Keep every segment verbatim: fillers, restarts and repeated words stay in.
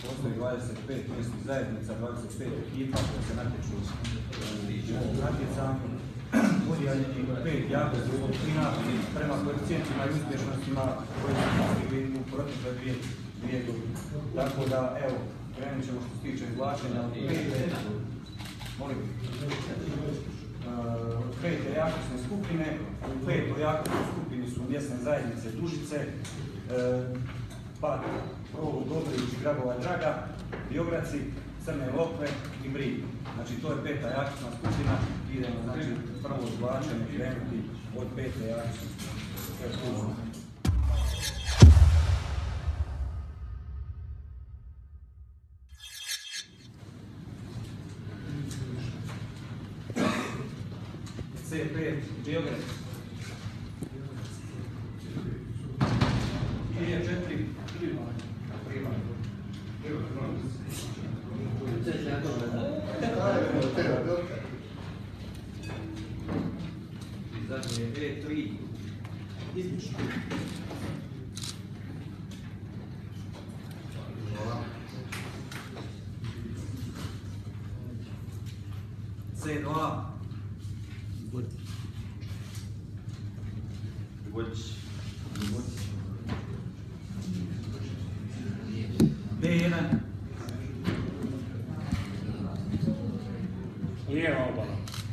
postoji dvadeset pet mjesnih zajednica, dvadeset pet ekipa koje se natječu u natjecanju. Podijeljeni pet jako skupina prema koeficijentima i uspješnostima koje su postigli u protekle dvije, dvije godine. Tako da, evo, krenut ćemo što se tiče izvlačenja od pete, molim, uh, pete jakosne skupine. U petoj jakosnoj skupini su mjesne zajednice Dužice, uh, Pad, Provo, Dobrić, Grabova Draga, Biograci, Crne Lokve i Brig. Znači to je peta jakosna skupina, idemo znači prvo izvlačenje krenuti od pete jakosne skupine. C pet Biograd. I je četiri Privan. Privan. I zadnje je E tri. Izmišljeno. C dva. Vodić. D jedan. Lijeva obala.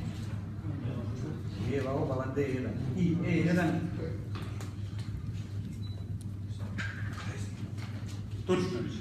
Lijeva obala D jedan. I E jedan. Turčnović.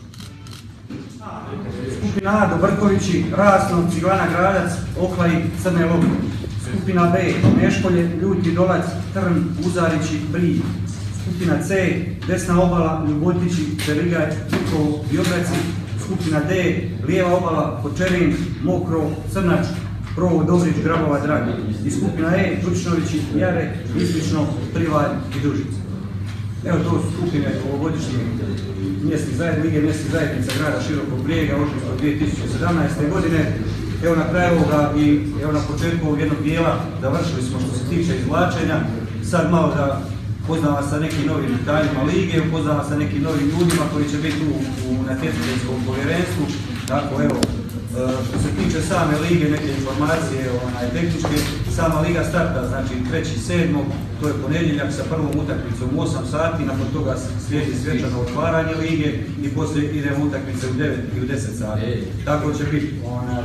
Skupina A, Dobrkovići, Rasno, Ciglana Gradac, Oklaj, Crne Lokve. Skupina B, Meškolje, Ljuti Dolac, Trn, Uzarići, Brig. Skupina C, desna obala, Ljubotići, Cerigaj, Vukovo, Biograci. Skupina D, lijeva obala, Kočerin, Mokro, Crnač, Provo, Dobrić, Grabova Draga. I skupina E, Turčnovići, Jare, Izlično, Privalj i Dužice. Evo to su skupine ovogodišnje mjesnih zajednica, Lige mjesnih zajednica grada Širokog Brijega, ožujka dvije tisuće sedamnaeste. godine. Evo na kraju ovoga i evo na početku ovog jednog dijela završili smo što se tiče izvlačenja. Sad malo da upoznam vas sa nekim novim detaljima lige, upoznam vas sa nekim novim ljudima koji će biti u, u natjecateljskom povjerenstvu. Tako evo, što se tiče same lige, neke informacije onaj, tehničke, sama liga starta, znači treći sedmog, to je ponedjeljak sa prvom utakmicom u osam sati, nakon toga slijedi svečano otvaranje lige i poslije idemo utakmice u devet i u deset sati. Tako će biti onaj,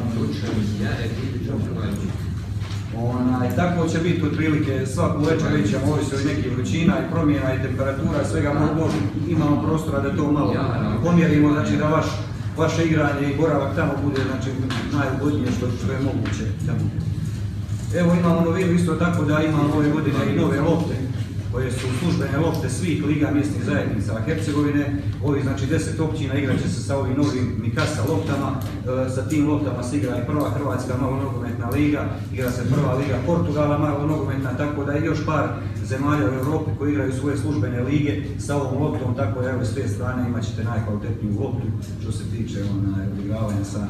onaj, tako će biti otprilike svaku večer, već ćemo ovisi od nekih vrućina i promjena i temperatura, svega možda imamo prostora da to malo pomjerimo, znači da vaš vaše igranje i boravak tamo bude znači, najugodnije što, što je moguće da bude. Evo imamo novinu isto tako da imamo ove godine i nove lopte koje su službene lopte svih liga mjesnih zajednica Hercegovine. Ovi znači deset općina igrat će se sa ovim novim Mikasa loptama. E, sa tim loptama se igra i prva Hrvatska malo nogometna liga, igra se prva liga Portugala malo nogometna, tako da i još par zemalja u Europi koji igraju svoje službene lige sa ovom loptom, tako da evo s te strane imat ćete najkvalitetniju loptu što se tiče odigravanja sa.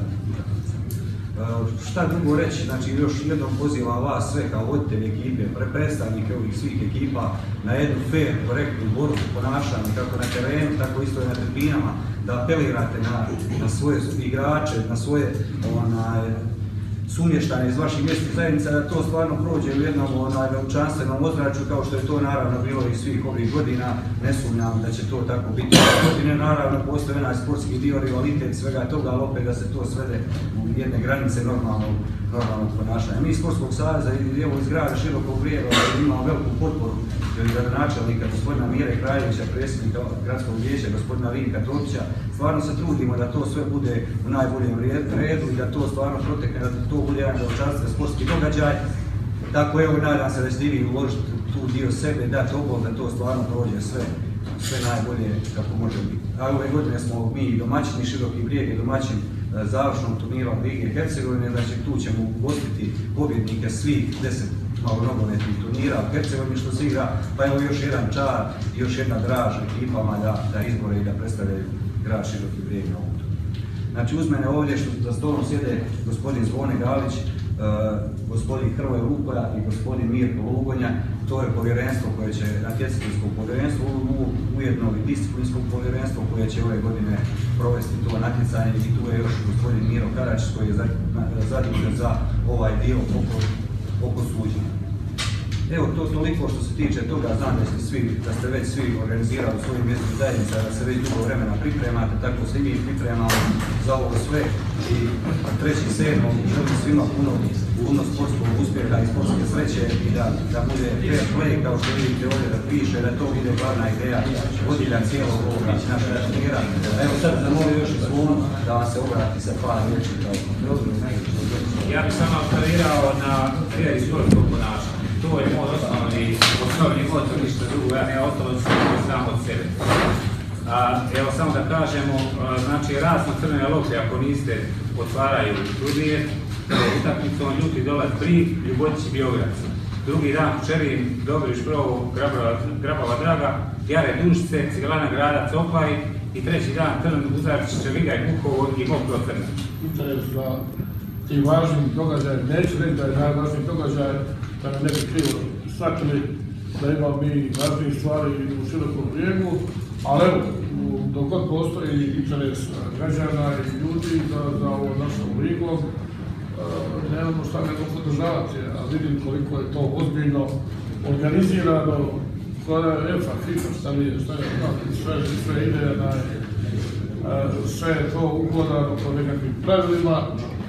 Šta drugo reći, znači još jednom pozivam vas sve kao voditelji ekipe, predstavnike ovih svih ekipa na jednu fair, korektnu borbu, ponašanje kako na terenu, tako isto i na tribinama, da apelirate na, na svoje igrače, na svoje onaj, sumještane iz vaših mjesnih zajednica, da to stvarno prođe u jednom onaj, veličanstvenom ozračju kao što je to naravno bilo i svih ovih godina. Ne sumnjam da će to tako biti godine. Naravno postoji onaj sportski dio, rivalitet svega toga, ali opet da se to svede u jedne granice normalnog, normalnog ponašanja. Mi iz Sportskog saveza i evo iz grada Širokog Brijega imamo veliku potporu gradonačelnika gospodina Mire Kraljevića, predsjednika gradskog vijeća gospodina Vinka Topića. Stvarno se trudimo da to sve bude u najboljem redu i da to stvarno protekne, da to bude jedan veličanstven sportski događaj. Tako evo, nadam se da ćete vi uložiti tu dio sebe, dati obol da to stvarno prođe sve, sve najbolje kako može biti. A ove godine smo mi domaćini Široki Brijeg i domaćin završnom turniru Lige Hercegovine, znači tu ćemo ugostiti pobjednike svih deset malo nogometnih turnira u Hercegovini što se igra, pa evo još jedan čar i još jedna draž ekipama da, da izbore i da predstavljaju grad Široki Brijeg na ovom turniru. Znači uz mene ovdje što za stolom sjede gospodin Zvone Galić, Uh, gospodin Hrvoje Lukoja i gospodin Mirko Lugonja. To je povjerenstvo koje će, natjecateljsko povjerenstvo, ujedno i disciplinsko povjerenstvo koje će ove godine provesti to natjecanjem i tu je još gospodin Miro Karačić koji je zadužen za ovaj dio oko, oko suđenja. Evo, to toliko što se tiče toga, znam da ste, svi, da ste već svi organizirali u svojim mjesnim zajednicama, da se već dugo vremena pripremate, tako se i mi pripremamo za ovo sve i treći sedmom želim svima puno, puno sportskog uspjeha i sportske sreće i da, da bude fair play, kao što vidite ovdje da piše, da to bude glavna ideja vodilja cijelog ovoga našeg turnira. Evo sad zamolio još i Zvon da vam se obrati sa par riječi kao dobro. Ja bih samo apelirao na ideju sportskog ponašanja. To je moj osnovni, osnovni motor, ništa drugo, ja ne ostalo sam od sebe. A, evo samo da kažemo, znači raz na crvene lopte ako niste otvaraju turnir, utakmicom Ljuti dolaz Brig, Ljubotić i Biograd. Drugi dan Čerin, Dobriš Provo, Grabava, Grabava Draga, Jare Dušice, Ciglana Grada, Copaj i treći dan Trn, Uzarčić, Čeliga i Bukovo i Mokro Crna. Interes za tim važnim događajem, neću reći da je najvažniji događaj, da nam ne bi krivo shvatili da imamo mi važnije stvari u širokom brijegu, ali evo, dok god postoji interes građana i ljudi za, za ovo našom ligom, nemamo šta nego podržavati, a vidim koliko je to ozbiljno organizirano, koja je EFA, FIFA, šta nije, šta je, sve, sve ide, na, sve je to uhodano po nekakvim pravilima,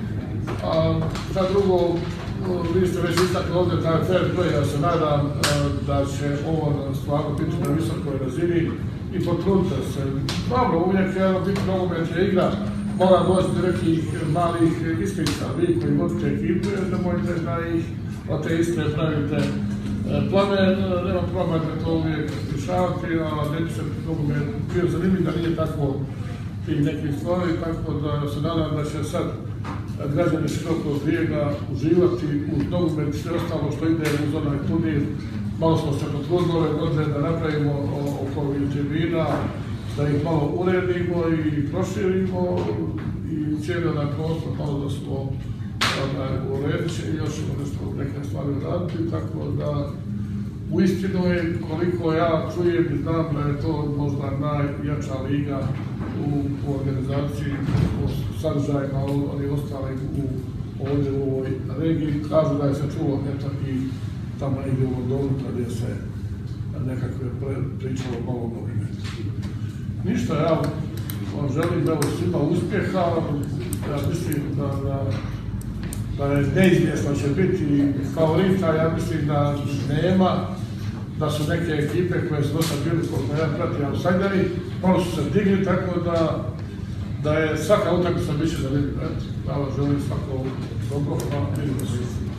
a šta drugo, vi ste već istakli ovdje taj fair play, ja se nadam da će ovo stvarno biti na visokoj razini i potrudite se. Dobro, uvijek je biti nogomet je igra, mora doći do nekih malih iskrica, vi koji vodite ekipu, nemojte da ih od te iskre pravite plane, nema problema da to uvijek rješavati, a neće se nogomet bio zanimljiv da nije tako tih nekih stvari, tako da se nadam da će sad građani širokog brijega uživati uz nogomet i sve ostalo što ide uz onaj turnir. Malo smo se potrudili ove godine da napravimo oko ovih tribina, da ih malo uredimo i proširimo i cijeli onaj prostor, malo da smo urediti i još nešto neke stvari raditi, tako da uistinu je, koliko ja čujem i znam da je to možda najjača liga u, u organizaciji, u sadržajima, oni ostali u, ovdje u ovoj regiji. Kažu da je se čulo eto i tamo negdje u Londonu gdje se nekakve pričalo malo o nogometu. Ništa, ja vam želim da svima uspjeha, ja mislim da, da, da je neizvjesno će biti favorita, ja mislim da nema, da su neke ekipe koje su dosta bili koliko ja pratim outsideri, malo su se digli, tako da, da je svaka utakmica biće zanimljiva. Ja vam želim svako dobro, pa vidimo se.